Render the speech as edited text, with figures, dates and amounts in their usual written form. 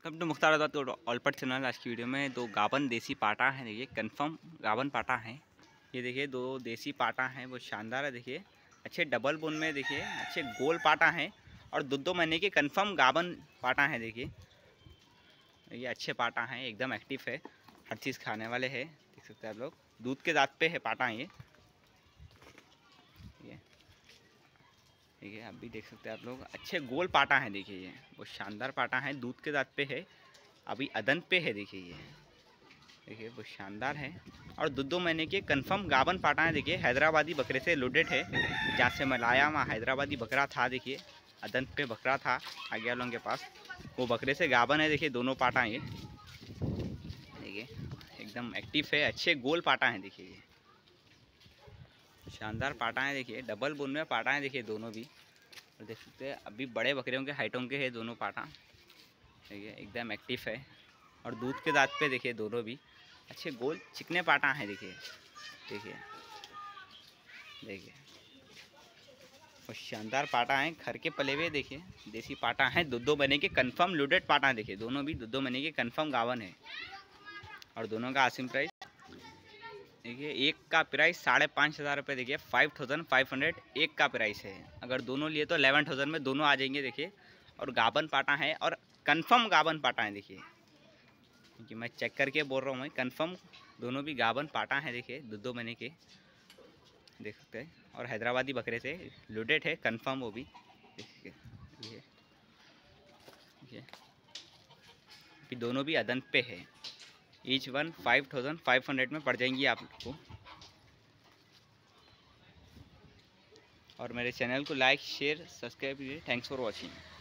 Come to Mukhtar तो ऑलपट channel. आज की वीडियो में दो गाबन देसी पाटा है, देखिए कंफर्म गाबन पाटा है। ये देखिए दो देसी पाटा हैं, वो शानदार है। देखिए अच्छे डबल बोन में, देखिए अच्छे गोल पाटा हैं और दो महीने के कंफर्म गाबन पाटा हैं। देखिए ये अच्छे पाटा हैं, एकदम एक्टिव है, हर चीज़ खाने वाले हैं। देख सकते हैं आप लोग, दूध के दांत पे है पाटा ये देखिए आप भी देख सकते हैं आप लोग, अच्छे गोल पाटा हैं। देखिए ये वो शानदार पाटा है, दूध के दांत पे है, अभी अदन पे है। देखिए ये देखिए वो शानदार है और दो महीने के कंफर्म गाबन पाटा है। देखिए हैदराबादी बकरे से लोडेड है, जहाँ से मैं लाया वहाँ हैदराबादी बकरा था। देखिए अदन पे बकरा था आगे वालों के पास, वो बकरे से गाबन है। देखिए दोनों पाटा ये देखिए एकदम एक्टिव है, अच्छे गोल पाटा हैं। देखिए ये शानदार पाटा है, देखिए डबल बोन में पाटा है। देखिए दोनों भी, और देख सकते हैं अभी बड़े बकरियों के हाइटों के हैं दोनों पाटा। देखिए एकदम एक्टिव है और दूध के दांत पे देखिए दोनों भी अच्छे गोल चिकने पाटा हैं। देखिए देखिए देखिए और शानदार पाटा हैं, घर के पले हुए। देखिए देसी पाटा हैं, दो महीने के कंफर्म लोडेड पाटा हैं। देखिए दोनों भी दो महीने के कंफर्म गावन है और दोनों का आसिम प्राइस देखिए, एक का प्राइस 5,500 रुपये। देखिए 5,500 एक का प्राइस है। अगर दोनों लिए तो 11,000 में दोनों आ जाएंगे। देखिए और गाबन पाटा है और कंफर्म गाबन पाटा है। देखिए क्योंकि मैं चेक करके बोल रहा हूँ, मैं कंफर्म दोनों भी गाबन पाटा है। देखिए दो महीने के देख सकते हैं और हैदराबादी बकरे से लोडेड है कंफर्म, वो भी देखिए ये दोनों भी अदन पे है। ईच वन 5,500 में पड़ जाएंगी आप लोग को। और मेरे चैनल को लाइक शेयर सब्सक्राइब कीजिए। Thanks for watching.